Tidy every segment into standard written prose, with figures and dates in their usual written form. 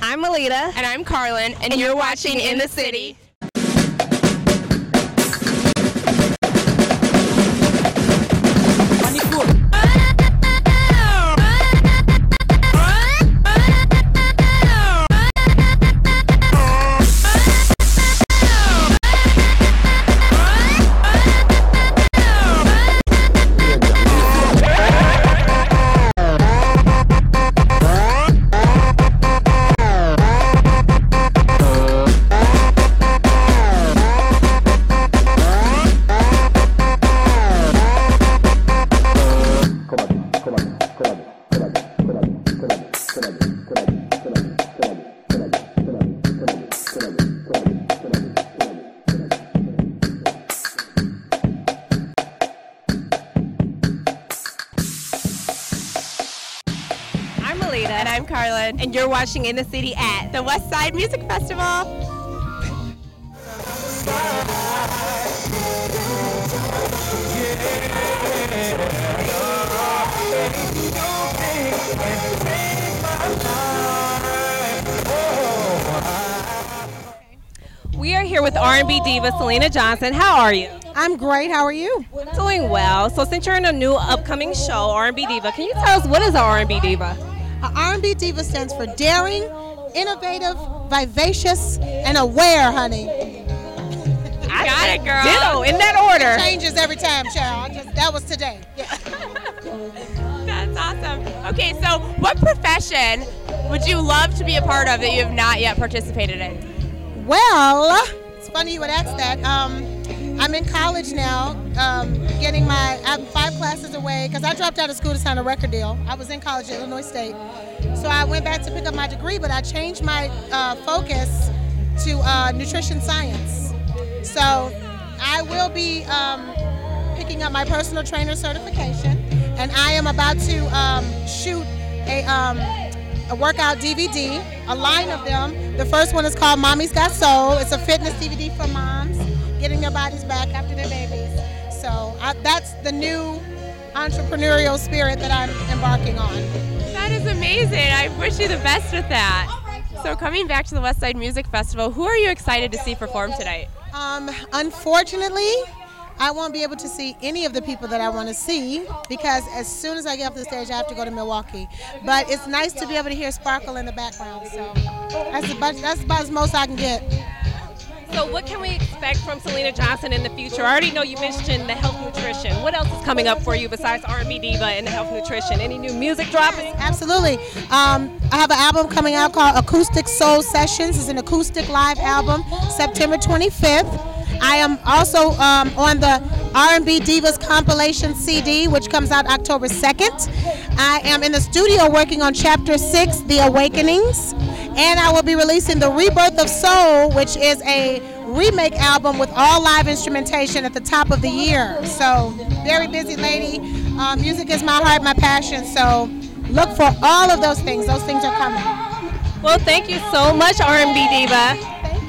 I'm Alita. And I'm Carlin. And you're watching In the City. And I'm Carlin. And you're watching In the City at the Westside Music Festival. We are here with R&B diva Syleena Johnson. How are you? I'm great. How are you? Doing well. So since you're in a new upcoming show, R&B diva, can you tell us what is an R&B diva? R&B diva stands for daring, innovative, vivacious, and aware, honey. I got it, girl. Ditto, in that order. It changes every time, child. That was today. Yeah. That's awesome. Okay, so what profession would you love to be a part of that you have not yet participated in? Well, it's funny you would ask that. I'm in college now, I'm 5 classes away, because I dropped out of school to sign a record deal. I was in college at Illinois State. So I went back to pick up my degree, but I changed my focus to nutrition science. So I will be picking up my personal trainer certification, and I am about to shoot a workout DVD, a line of them. The first one is called Mommy's Got Soul. It's a fitness DVD for moms, getting their bodies back after their babies. So that's the new entrepreneurial spirit that I'm embarking on. That is amazing. I wish you the best with that. So coming back to the Westside Music Festival, who are you excited to see perform tonight? Unfortunately, I won't be able to see any of the people that I want to see, because as soon as I get off the stage, I have to go to Milwaukee. But it's nice to be able to hear Sparkle in the background. So that's about as most I can get. So what can we expect from Syleena Johnson in the future? I already know you mentioned the health nutrition. What else is coming up for you besides R&B diva and the health nutrition? Any new music dropping? Absolutely. I have an album coming out called Acoustic Soul Sessions. It's an acoustic live album, September 25th. I am also on the R&B Divas compilation CD, which comes out October 2nd. I am in the studio working on Chapter 6, The Awakenings. And I will be releasing The Rebirth of Soul, which is a remake album with all live instrumentation at the top of the year. So, very busy lady. Music is my heart, my passion. So, look for all of those things. Those things are coming. Well, thank you so much, R&B diva.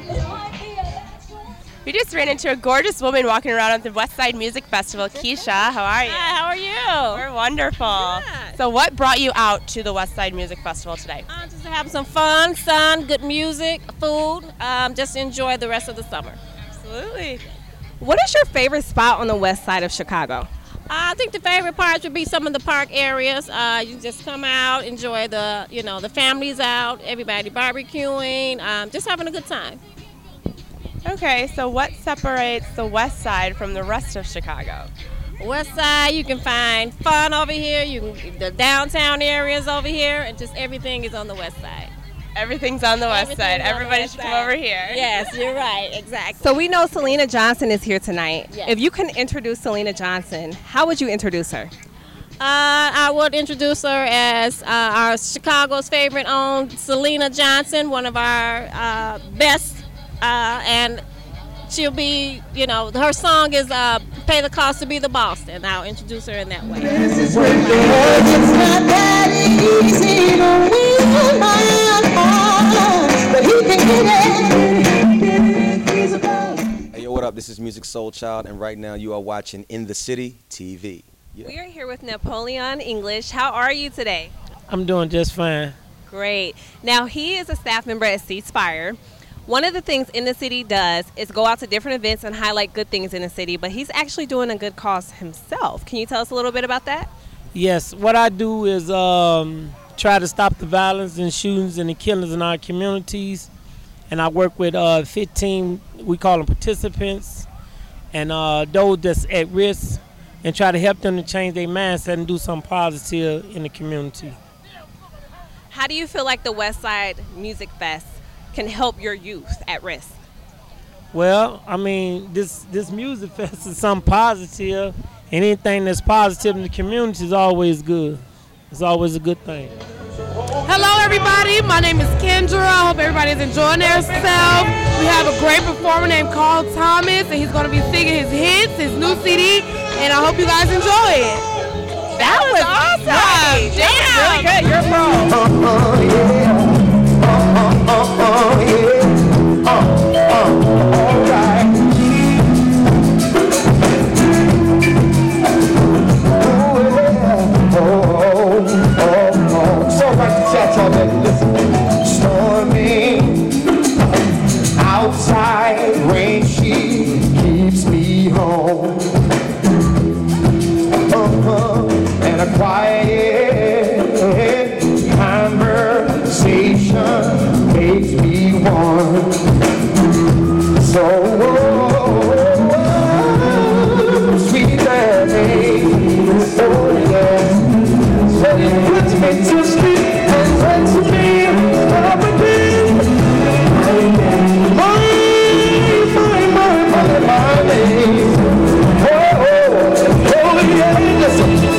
We just ran into a gorgeous woman walking around at the Westside Music Festival. Keisha, how are you? Hi, how are you? We're wonderful. Good. So what brought you out to the Westside Music Festival today? Just to have some fun, sun, good music, food, just to enjoy the rest of the summer. Absolutely. What is your favorite spot on the west side of Chicago? I think the favorite parts would be some of the park areas. You just come out, enjoy the families out, everybody barbecuing, just having a good time. Okay, so what separates the West Side from the rest of Chicago? West Side, you can find fun over here. The downtown areas over here, and just everything is on the West Side. Everything's on the West Side. Everybody should come over here. Yes, you're right, exactly. So we know Syleena Johnson is here tonight. Yes. If you can introduce Syleena Johnson, how would you introduce her? I would introduce her as our Chicago's favorite own Syleena Johnson, one of our best. And she'll be, her song is Pay the Cost to Be the Boss, and I'll introduce her in that way. It's not that easy to win my heart, but he can get it. Hey, yo, what up? This is Musiq Soulchild, and right now you are watching In the City TV. Yeah. We are here with Napoleon English. How are you today? I'm doing just fine. Great. Now, he is a staff member at C Spire. One of the things In the City does is go out to different events and highlight good things in the city, but he's actually doing a good cause himself. Can you tell us a little bit about that? Yes, what I do is try to stop the violence and shootings and the killings in our communities. And I work with 15, we call them participants, and those that's at risk, and try to help them to change their mindset and do something positive in the community. How do you feel like the Westside Music Fest can help your youth at risk? Well, I mean, this music fest is something positive, and anything that's positive in the community is always good. It's always a good thing. Hello, everybody. My name is Kendra. I hope everybody's enjoying themselves. We have a great performer named Carl Thomas, and he's going to be singing his hits, his new CD, and I hope you guys enjoy it. That was awesome. Damn. That was really good. You're Stormy outside, rain, she keeps me home. And a quiet conversation makes me warm. So sweet daddy, oh yeah. So it puts me to sleep and turns to me again. My name. Oh yeah, listen.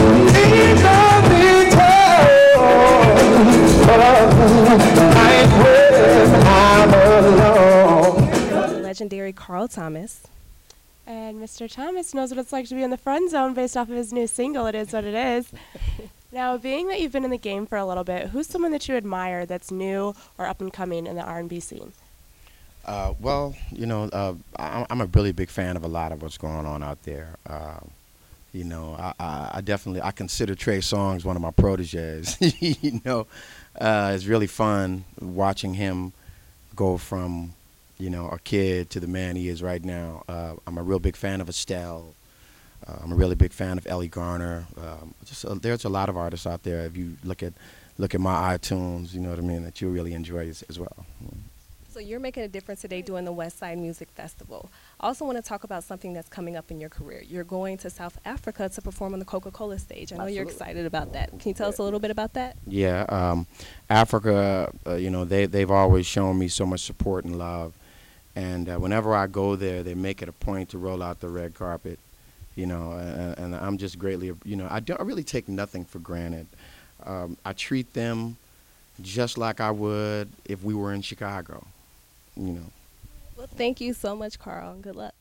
Legendary Carl Thomas. And Mr. Thomas knows what it's like to be in the friend zone based off of his new single, It Is What It Is. Now, being that you've been in the game for a little bit, who's someone that you admire that's new or up and coming in the R&B scene? Well, you know, I'm a really big fan of a lot of what's going on out there. You know, I definitely, I consider Trey Songz one of my proteges. You know, it's really fun watching him go from, you know, a kid to the man he is right now. I'm a real big fan of Estelle. I'm a really big fan of Ellie Garner. There's a lot of artists out there. If you look at my iTunes, you know what I mean, that you'll really enjoy as well. So you're making a difference today doing the Westside Music Festival. I also want to talk about something that's coming up in your career. You're going to South Africa to perform on the Coca-Cola stage. I know You're excited about that. Can you tell us a little bit about that? Yeah, Africa, you know, they've always shown me so much support and love. And whenever I go there, they make it a point to roll out the red carpet, you know, and I'm just greatly, you know, I really take nothing for granted. I treat them just like I would if we were in Chicago, you know. Well, thank you so much, Carl. Good luck.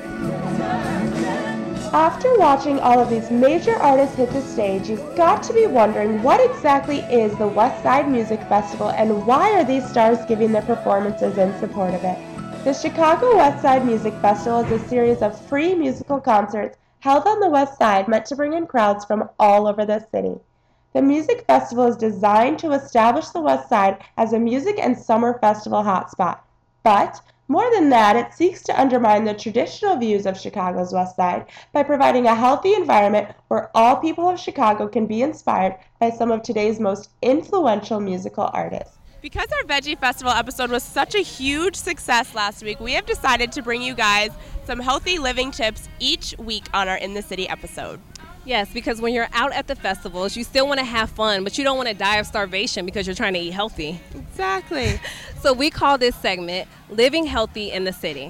After watching all of these major artists hit the stage, you've got to be wondering what exactly is the Westside Music Festival and why are these stars giving their performances in support of it? The Chicago Westside Music Festival is a series of free musical concerts held on the West Side meant to bring in crowds from all over the city. The music festival is designed to establish the West Side as a music and summer festival hotspot. But more than that, it seeks to undermine the traditional views of Chicago's West Side by providing a healthy environment where all people of Chicago can be inspired by some of today's most influential musical artists. Because our Veggie Festival episode was such a huge success last week, we have decided to bring you guys some healthy living tips each week on our In the City episode. Yes, because when you're out at the festivals, you still want to have fun, but you don't want to die of starvation because you're trying to eat healthy. Exactly. So we call this segment Living Healthy in the City.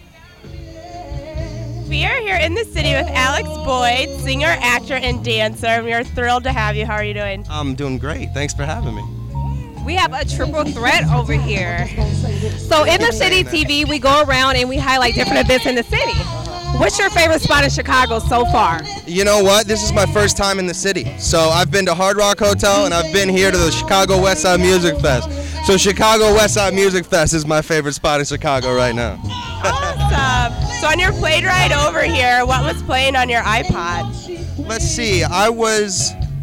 We are here in the city with Alex Boyd, singer, actor, and dancer, and we are thrilled to have you. How are you doing? I'm doing great. Thanks for having me. We have a triple threat over here. So in the City TV, we go around and we highlight different events in the city. What's your favorite spot in Chicago so far? You know what? This is my first time in the city. So I've been to Hard Rock Hotel and I've been here to the Chicago Westside Music Fest. So Chicago Westside Music Fest is my favorite spot in Chicago right now. Awesome. So on your plane ride over here, what was playing on your iPod? Let's see. I was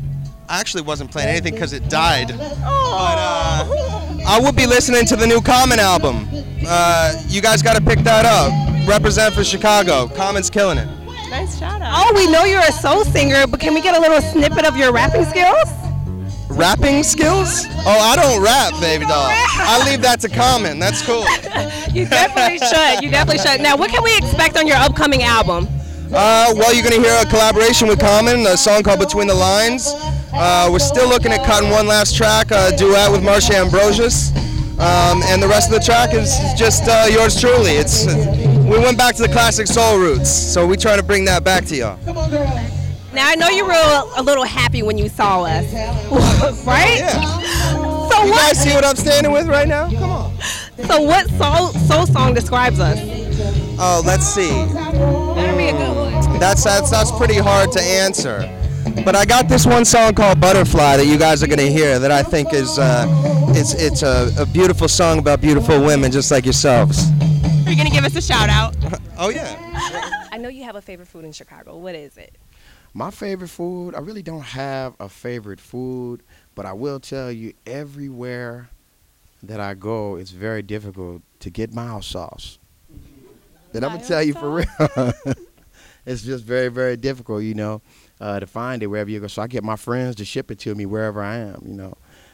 I actually wasn't playing anything because it died. But I will be listening to the new Common album. You guys got to pick that up. Represent for Chicago. Common's killing it. Nice shout out. Oh, we know you're a soul singer, but can we get a little snippet of your rapping skills? Rapping skills? Oh, I don't rap, baby doll. I leave that to Common. That's cool. You definitely should. You definitely should. Now, what can we expect on your upcoming album? Well, you're going to hear a collaboration with Common, a song called Between the Lines. We're still looking at cutting one last track, a duet with Marsha Ambrosius. And the rest of the track is just yours truly. We went back to the classic soul roots, so we're trying to bring that back to y'all. Now, I know you were a little happy when you saw us, right? Yeah. So You guys see what I'm standing with right now? Come on. So what soul song describes us? Oh, let's see. That'd be a good one. That's pretty hard to answer. But I got this one song called Butterfly that you guys are going to hear that I think is it's a beautiful song about beautiful women just like yourselves. Are you going to give us a shout out? Oh, yeah. I know you have a favorite food in Chicago. What is it? My favorite food, I really don't have a favorite food, but I will tell you everywhere that I go, it's very difficult to get mild sauce. And I'm going to tell you for real. It's just very, very difficult, to find it wherever you go. So I get my friends to ship it to me wherever I am,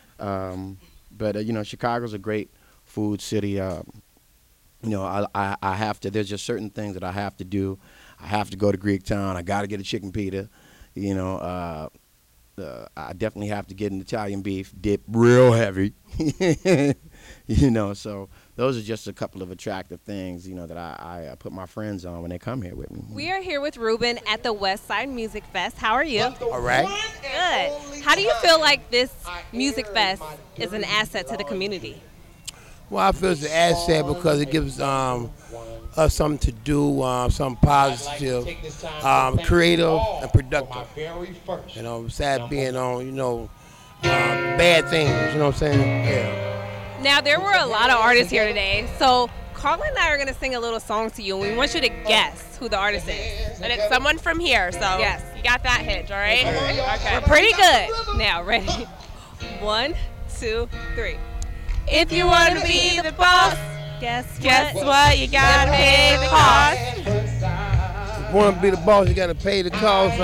But Chicago's a great food city. I have to, there's just certain things that I have to do. I have to go to Greektown. I got to get a chicken pita. I definitely have to get an Italian beef dip real heavy. So those are just a couple of attractive things, that I put my friends on when they come here with me. We are here with Ruben at the Westside Music Fest. How are you? All right. Good. How do you feel like this music fest is an asset to the community? Well, I feel it's an asset because it gives us something to do, something positive, creative, and productive. Besides being on, bad things, you know what I'm saying? Yeah. Now, there were a lot of artists here today, so Carla and I are going to sing a little song to you, and we want you to guess who the artist is. And it's someone from here, so yes. You got that hitch, all right? Okay. We're pretty good. Now, ready? 1, 2, 3. If you want to be the boss, guess what? You got to pay the cost. If you want to be the boss, you got to pay the cost.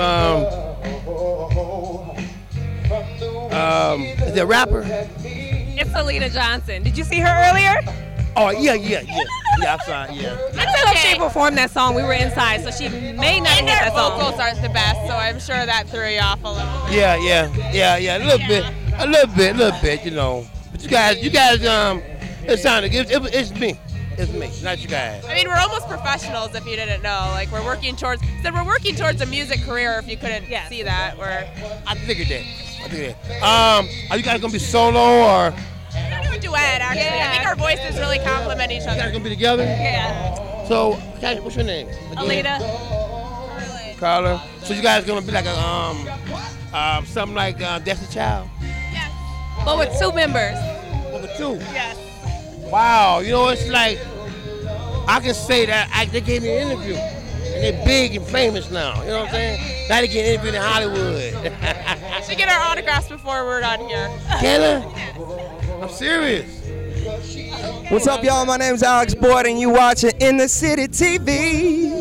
Is there a rapper? It's Syleena Johnson. Did you see her earlier? Oh, yeah. Yeah, I saw it, yeah. Until she performed that song, we were inside, so she may not hit that song. Her vocals aren't the best, so I'm sure that threw you off a little bit. Yeah, a little bit, But you guys, it sounded good. It's me. It's me, not you guys. I mean, we're almost professionals if you didn't know. Like, we're working towards a music career if you couldn't see that. I figured that. Are you guys going to be solo or? We're going to do a duet, actually. Yeah. I think our voices really complement each other. You guys going to be together? Yeah. So, what's your name? Alita. Carla. So you guys going to be like a, something like Destiny Child? Yes. But with 2 members. With 2? Yes. Wow, it's like, I can say that they gave me an interview, and they're big and famous now, you know what I'm saying? Now they get interviewed in Hollywood. Should get our autographs before we're done here. Can I? I'm serious. What's up, y'all? My name's Alex Boyd, and you watching In the City TV.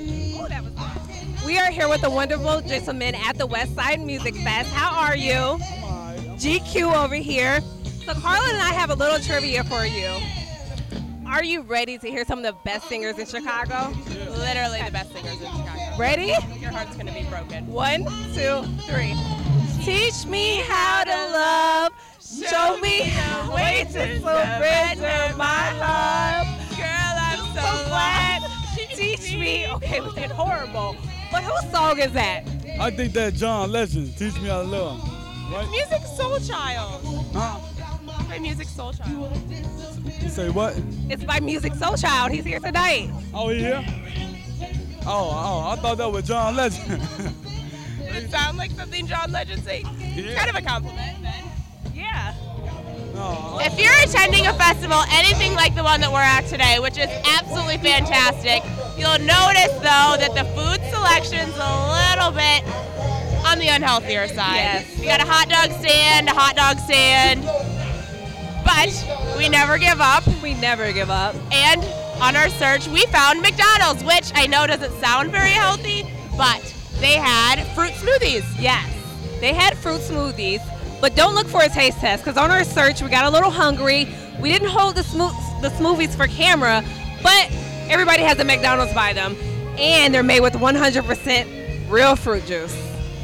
We are here with the wonderful gentlemen at the Westside Music Fest. How are you? GQ over here. So Carla and I have a little trivia for you. Are you ready to hear some of the best singers in Chicago? Literally the best singers in Chicago. Ready? Your heart's gonna be broken. 1, 2, 3. Teach me how to love. Show me the way to surrender my love. Girl, I'm so glad. Teach me. Okay, we did horrible. But whose song is that? I think that's John Legend. Teach me how to love. Right? Musiq Soulchild. Huh? By Musiq Soulchild. You say what? It's by Musiq Soulchild. He's here tonight. Oh, he here? Oh, I thought that was John Legend. Does it sound like something John Legend sings? Yeah. It's kind of a compliment, then. Yeah. No, if you're attending a festival, anything like the one that we're at today, which is absolutely fantastic, you'll notice, though, that the food selection's a little bit on the unhealthier side. Yes. We got a hot dog stand, but we never give up. We never give up. And on our search, we found McDonald's, which I know doesn't sound very healthy, but they had fruit smoothies. Yes, they had fruit smoothies, but don't look for a taste test, because on our search, we got a little hungry. We didn't hold the smoothies for camera, but everybody has a McDonald's by them, and they're made with 100% real fruit juice.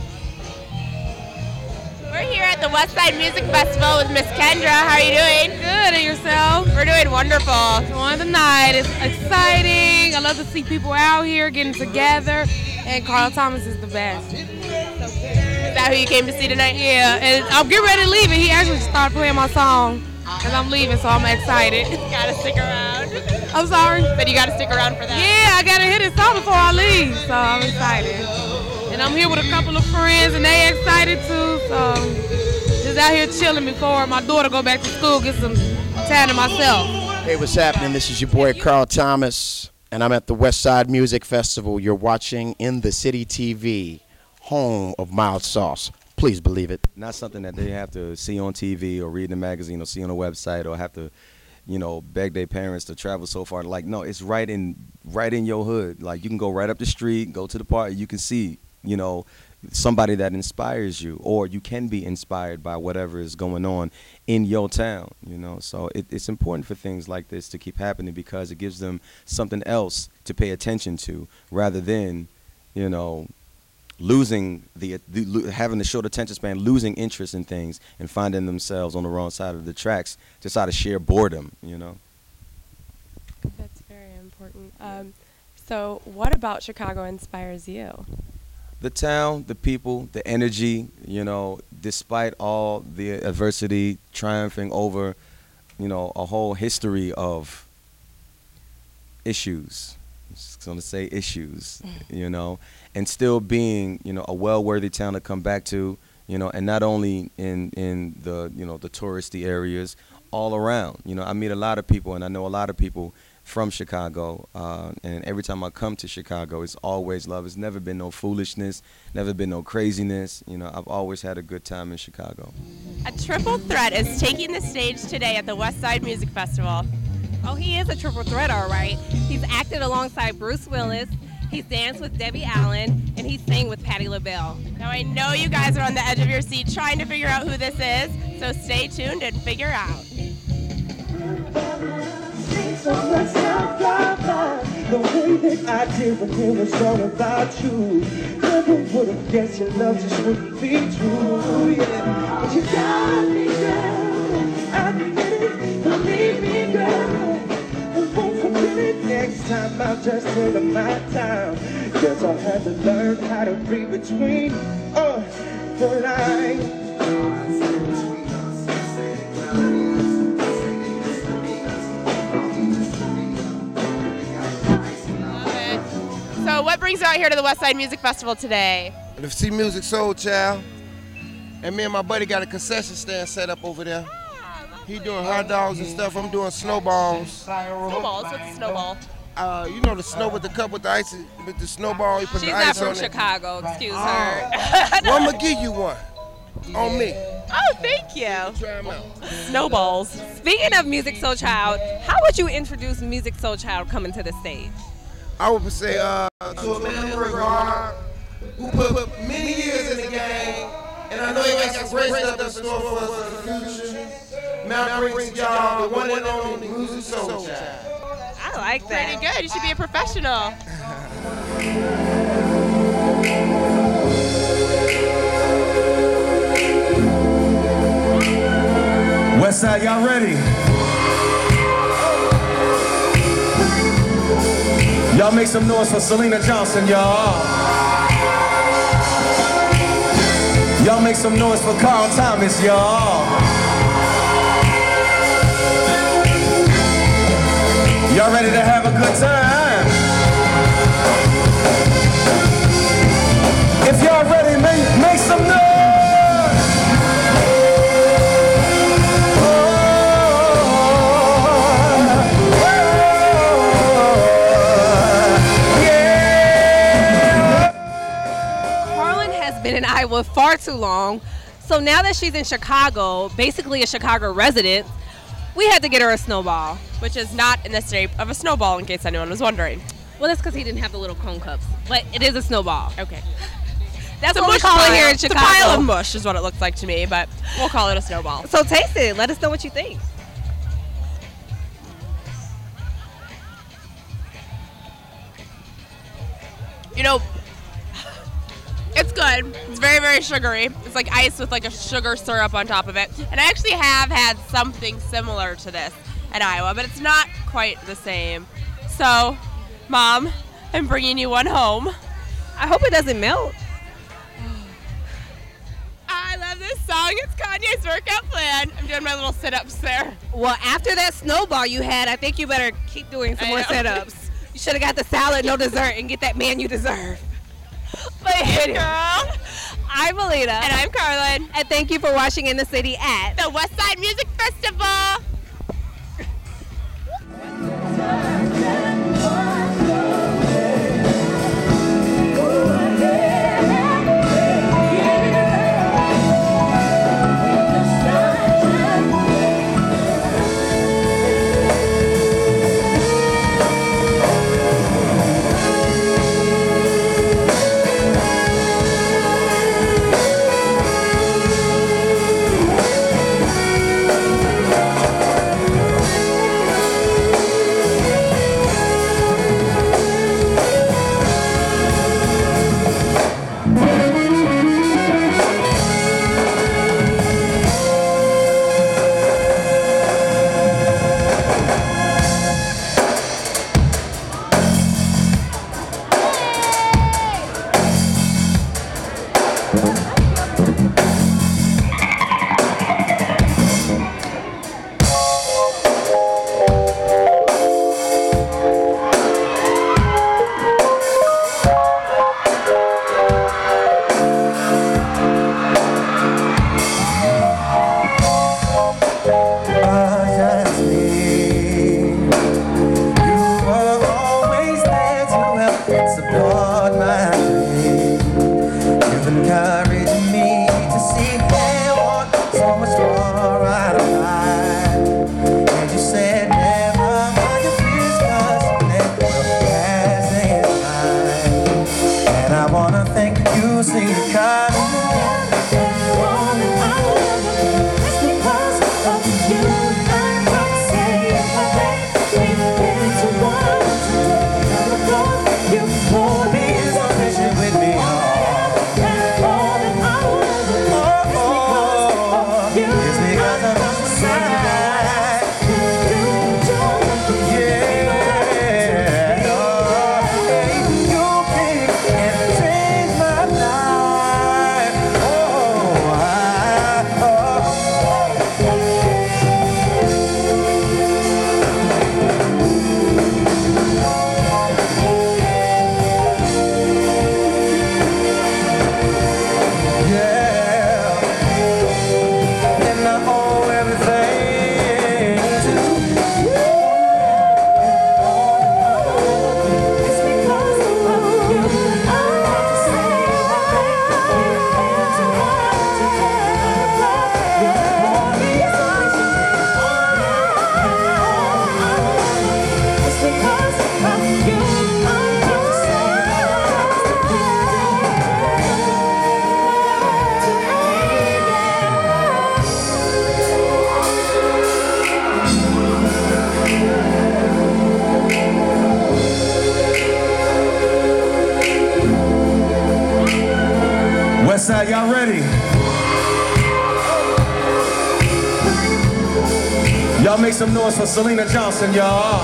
We're here at the Westside Music Festival with Miss Kendra. How are you doing? Good, and yourself? We're doing wonderful. Enjoying the night. It's exciting. I love to see people out here getting together, and Carl Thomas is the best. Is that who you came to see tonight? Yeah, and I'm getting ready to leave, and he actually started playing my song as I'm leaving, so I'm excited. You gotta stick around. I'm sorry? But you gotta stick around for that. Yeah, I gotta hit his song before I leave, so I'm excited. And I'm here with a couple of friends, and they excited too, so just out here chilling before my daughter go back to school, get some time to myself. Hey, what's happening? This is your boy Carl Thomas, and I'm at the Westside Music Festival. You're watching In the City TV, home of mild sauce. Please believe it. Not something that they have to see on TV or read in a magazine or see on a website or have to, beg their parents to travel so far. Like, no, it's right in your hood. Like, you can go right up the street, go to the park, you can see, somebody that inspires you, or you can be inspired by whatever is going on in your town, So it's important for things like this to keep happening because it gives them something else to pay attention to rather than, losing having the short attention span, losing interest in things and finding themselves on the wrong side of the tracks just out of sheer boredom, That's very important. So what about Chicago inspires you? The town, the people, the energy, despite all the adversity, triumphing over, a whole history of issues. I'm just going to say issues, and still being, a well-worthy town to come back to, and not only in the, the touristy areas, all around. I meet a lot of people, and I know a lot of people from Chicago, and every time I come to Chicago, it's always love. It's never been no foolishness, never been no craziness. I've always had a good time in Chicago. A triple threat is taking the stage today at the Westside Music Festival. Oh, he is a triple threat, all right. He's acted alongside Bruce Willis, he's danced with Debbie Allen, and he sang with Patti LaBelle. Now, I know you guys are on the edge of your seat trying to figure out who this is, so stay tuned and figure out. The way that I did when it was all about you. Never would have guessed your love just wouldn't be true, yeah. But you got me, girl. I admit it, believe me, girl. I won't forget it next time. I'll just tell them my time. Guess I'll have to learn how to read between the lines. So what brings you out here to the Westside Music Festival today? To see Musiq Soulchild, and me and my buddy got a concession stand set up over there. He doing hot dogs and stuff. I'm doing snowballs. Snowballs? What's a snowball? The snow with the cup with the ice, with the snowball. You put She's the ice not on from it. Chicago, excuse her. Well, I'm gonna give you one on me. Oh, thank you. Try 'em out. Snowballs. Speaking of Musiq Soulchild, how would you introduce Musiq Soulchild coming to the stage? I would say to a man who worked hard, who put many years in the game, and I know he got some great stuff in store for us in the future. Now brings y'all the one and only Musiq Soulchild. I like that. Pretty good. You should be a professional. Westside, y'all ready? Y'all make some noise for Syleena Johnson, y'all. Y'all make some noise for Carl Thomas, y'all. Y'all ready to have a good time? If y'all ready, make some noise. Been an was far too long. So now that she's in Chicago, basically a Chicago resident, we had to get her a snowball. Which is not in the shape of a snowball, in case anyone was wondering. Well, that's because he didn't have the little cone cups. But it is a snowball. Okay. That's what we call it here in Chicago. It's a pile of mush is what it looks like to me, but we'll call it a snowball. So taste it. Let us know what you think. You know, it's good. It's very, very sugary. It's like ice with like a sugar syrup on top of it. And I actually have had something similar to this in Iowa, but it's not quite the same. So, Mom, I'm bringing you one home. I hope it doesn't melt. I love this song. It's Kanye's workout plan. I'm doing my little sit-ups there. Well, after that snowball you had, I think you better keep doing some more sit-ups. You should have got the salad, no dessert, and get that man you deserve. But hey, girl. I'm Alita. And I'm Carlin. And thank you for watching In the City at the Westside Music Festival. Westside, y'all ready? Y'all make some noise for Syleena Johnson, y'all.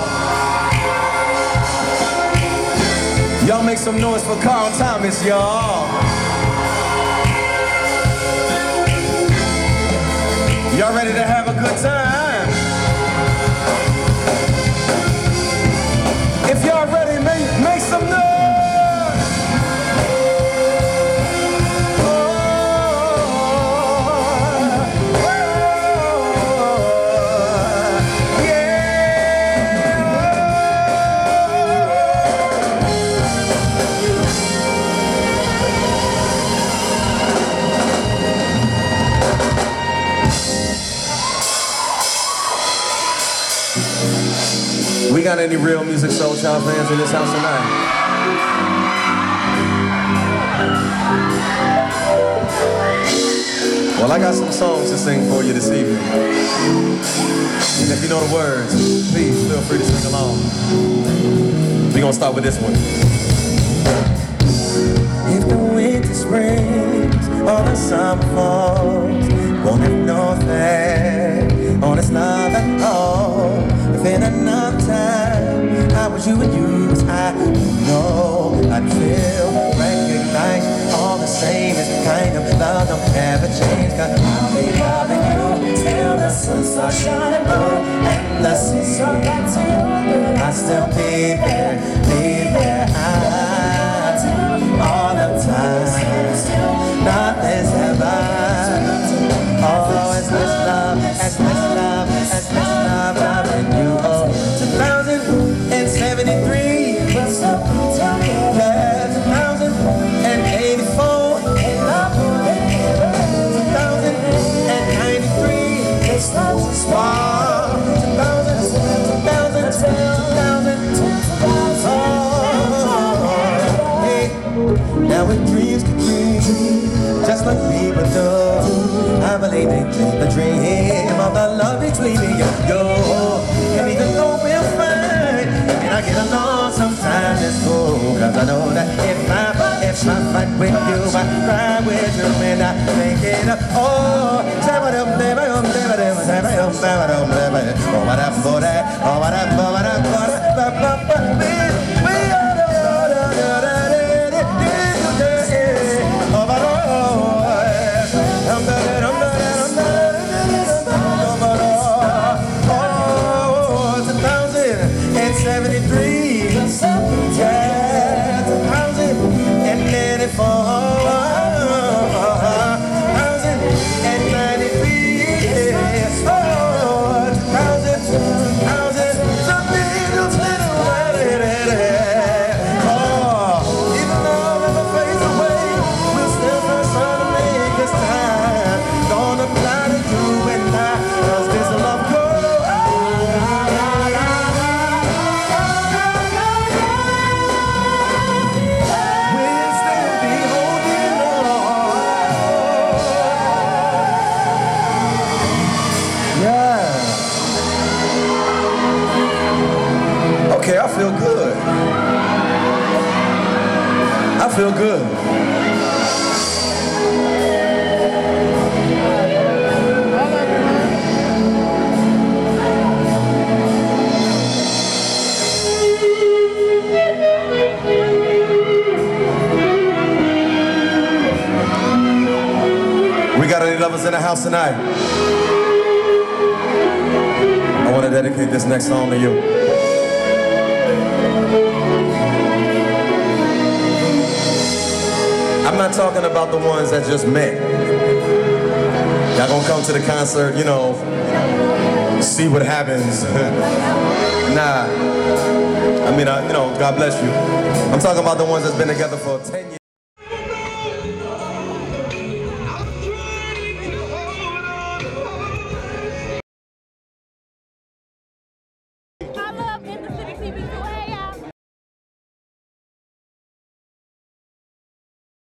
Y'all make some noise for Carl Thomas, y'all. Y'all ready to have a good time? If y'all ready, make some noise. We got any real Musiq Soulchild fans in this house tonight? Well, I got some songs to sing for you this evening. And if you know the words, please feel free to sing along. We're gonna start with this one. If the winter springs or the summer falls, won't have no effect on this love at all. If in enough time I was you and you was I, know I'd feel, recognize all the same. This kind of love don't ever change. 'Cause I'll be loving you till the sun starts shining blue and the sea gets blue. I'll still be there all the time. Nothing's ever. Oh, it's this love, it's this love, it's this love, loving you. Oh, 2073. Yeah, 2084. 2093. It's not so small. 2000. Now with dreams can dream, just like people do. I believe they dream the dream of the love between me and you. And even though we'll fight, and I get along sometimes it's cool. 'Cause I know that if I fight with you, I cry with you and I make it up. Oh, okay, I feel good. I feel good. We got any lovers in the house tonight? I want to dedicate this next song to you. I'm not talking about the ones that just met. Y'all gonna come to the concert, you know, see what happens. Nah. I mean, you know, God bless you. I'm talking about the ones that's been together for 10 years.